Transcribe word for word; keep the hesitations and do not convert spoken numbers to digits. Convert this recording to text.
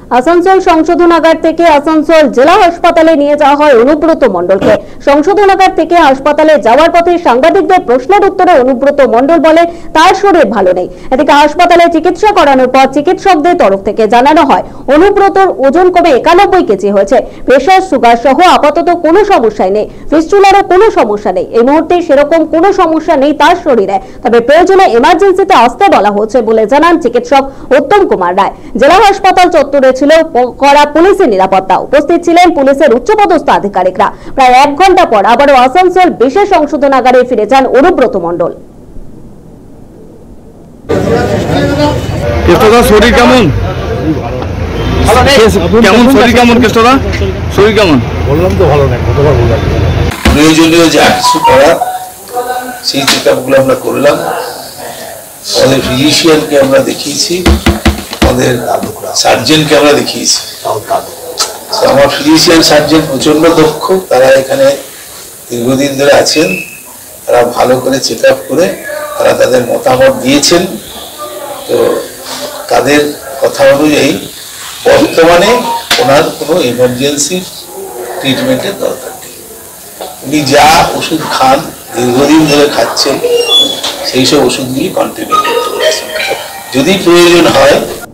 আসানসোল সংশোধনাগার থেকে আসানসোল জেলা হাসপাতালে নিয়ে যাওয়া হয় অনুব্রত মণ্ডলকে। সংশোধনাগার থেকে হাসপাতালে যাওয়ার পথে সাংবাদিকদের প্রশ্নের উত্তরে অনুব্রত মণ্ডল বলে তার শরীর ভালো নেই। এদিকে হাসপাতালে চিকিৎসা করানোর পর চিকিৎসকদের তরফ থেকে জানানো হয় অনুব্রতর ওজন কমে একানব্বই কেজি হয়েছে। প্রেশার, সুগার সহ আপাতত কোনো সমস্যাই নেই, ফিস্টুলারও কোনো সমস্যা নেই। এই মুহূর্তে সেরকম কোনো সমস্যা নেই তার শরীরে, তবে প্রয়োজনে এমার্জেন্সিতে আসতে বলা হচ্ছে বলে জানান চিকিৎসক উত্তম কুমার রায়। জেলা হাসপাতাল চত্বরে ছিল কড়া পুলিশের নিরাপত্তা, উপস্থিত ছিলেন পুলিশের উচ্চপদস্থ আধিকারিকরা। প্রায় এক ঘন্টা পর আবারও আসানসোল বিশেষ সংশোধনাগারে ফিরে যান অনুব্রত মণ্ডল। শরীর কেমন কেমন শরীর কেমন কেষ্টদা শরীর কেমন বললাম তো ভালো না, কতবার বললাম। প্রয়োজনীয় যা কিছু করা সেই চেক আপ গুলো আমরা করলাম। আমাদের ফিজিশিয়ানকে আমরা দেখিয়েছি, আমাদের সার্জেনকে আমরা দেখিয়েছি। আমার ফিজিশিয়ান সার্জেন প্রচন্ড দক্ষ, তারা এখানে দীর্ঘদিন ধরে আছেন, তারা ভালো করে চেক আপ করে তারা তাদের মতামত দিয়েছেন। তো তাদের কথা অনুযায়ী বর্তমানে ওনার কোনো এমার্জেন্সি ট্রিটমেন্টের দরকার নেই। উনি যা ওষুধ খান, দীর্ঘদিন ধরে খাচ্ছেন, সেই সব ওষুধগুলি কন্টিনিউ করতে পারছেন। যদি প্রয়োজন হয়